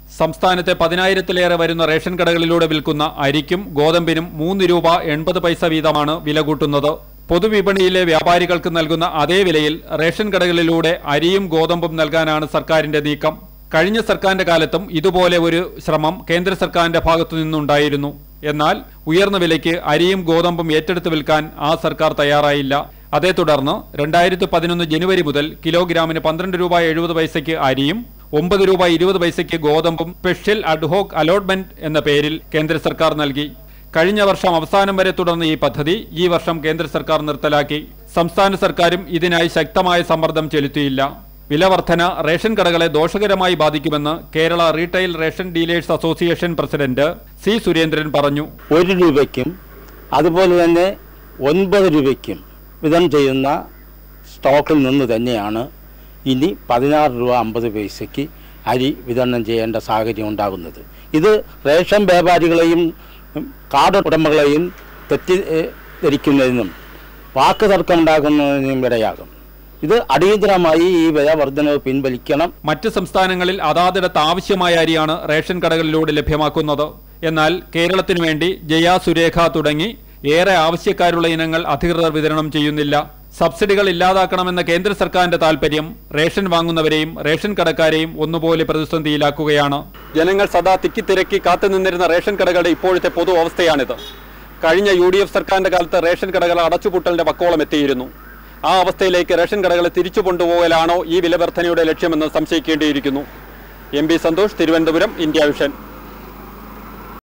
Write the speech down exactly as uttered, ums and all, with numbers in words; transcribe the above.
സംസ്ഥാനത്തെ പതിനായിരത്തിലേറെ വരുന്ന റേഷൻ കടകളിലൂടെ വിൽക്കുന്ന അരിക്കും ഗോതമ്പിനും മൂന്ന് രൂപ എൺപത് പൈസ വീതമാണ് വില കൂട്ടുന്നത്. പൊതുവിപണിയിലെ വ്യാപാരികൾക്ക് നൽകുന്ന അതേ വിലയിൽ റേഷൻ കടകളിലൂടെ അരിയും ഗോതമ്പും നൽകാനാണ് സർക്കാരിന്റെ നീക്കം. കഴിഞ്ഞ സർക്കാരിന്റെ കാലത്തും ഇതുപോലെ ഒരു ശ്രമം കേന്ദ്ര സർക്കാരിന്റെ ഭാഗത്തു നിന്നുണ്ടായിരുന്നു. എന്നാൽ ഉയർന്ന വിലയ്ക്ക് അരിയും ഗോതമ്പും ഏറ്റെടുത്ത് വിൽക്കാൻ ആ സർക്കാർ തയ്യാറായില്ല. അതേ തുടർന്ന് രണ്ടായിരത്തി പതിനൊന്ന് ജനുവരി മുതൽ കിലോഗ്രാമിന് പന്ത്രണ്ട് രൂപ എഴുപത് പൈസയ്ക്ക് അരിയും ഒമ്പത് രൂപ ഇരുപത് പൈസയ്ക്ക് ഗോതമ്പും സ്പെഷ്യൽ അഡ്ഹോക് അലോട്ട്മെന്റ് എന്ന പേരിൽ കേന്ദ്ര സർക്കാർ നൽകി. കഴിഞ്ഞ വർഷം അവസാനം വരെ തുടർന്ന ഈ പദ്ധതി ഈ വർഷം കേന്ദ്ര സർക്കാർ നിർത്തലാക്കി. സംസ്ഥാന സർക്കാരും ഇതിനായി ശക്തമായ സമ്മർദ്ദം ചെലുത്തിയില്ല. വിലവർധന റേഷൻ കടകളെ ദോഷകരമായി ബാധിക്കുമെന്ന് Kerala retail ration dealers association president C Surendran പറഞ്ഞു. ഒരു രൂപയ്ക്കും അതുപോലെ തന്നെ ഒൻപത് രൂപയ്ക്കും വിതരണം ചെയ്യുന്ന സ്റ്റോക്കിൽ നിന്ന് തന്നെയാണ് ഇനി പതിനാറ് രൂപ അമ്പത് പൈസയ്ക്ക് അരി വിതരണം ചെയ്യേണ്ട സാഹചര്യം ഉണ്ടാകുന്നത്. ഇത് റേഷൻ വ്യാപാരികളെയും കാർഡ് ഉടമകളെയും തെറ്റിദ്ധരിക്കുന്നതിനും വാക്ക് തർക്കമുണ്ടാക്കുന്നതിനും ഇടയാകും. ഇത് അടിയന്തരമായി ഈ വില വർധനവ് പിൻവലിക്കണം. മറ്റ് സംസ്ഥാനങ്ങളിൽ അതാതിടത്ത് ആവശ്യമായ അരിയാണ് റേഷൻ കടകളിലൂടെ ലഭ്യമാക്കുന്നത്. എന്നാൽ കേരളത്തിനു വേണ്ടി ജയ, സുരേഖ തുടങ്ങി ഏറെ ആവശ്യക്കാരുള്ള ഇനങ്ങൾ അധികൃതർ വിതരണം ചെയ്യുന്നില്ല. സബ്സിഡികൾ ഇല്ലാതാക്കണമെന്ന കേന്ദ്ര സർക്കാരിന്റെ താൽപര്യം റേഷൻ വാങ്ങുന്നവരെയും റേഷൻ കടക്കാരെയും ഒന്നുപോലെ പ്രതിസന്ധിയിലാക്കുകയാണ്. ജനങ്ങൾ സദാ തിക്കിത്തിരക്കി കാത്തുനിന്നിരുന്ന റേഷൻ കടകളുടെ ഇപ്പോഴത്തെ പൊതു അവസ്ഥയാണിത്. കഴിഞ്ഞ യു ഡി എഫ് സർക്കാരിന്റെ കാലത്ത് റേഷൻ കടകൾ അടച്ചുപൂട്ടലിന്റെ വക്കോളം എത്തിയിരുന്നു. ആ അവസ്ഥയിലേക്ക് റേഷൻ കടകളെ തിരിച്ചു കൊണ്ടുപോകലാണോ ഈ വിലവർധനയുടെ ലക്ഷ്യമെന്ന് സംശയിക്കേണ്ടിയിരിക്കുന്നു. M B Santhosh, Thiruvananthapuram, India vision.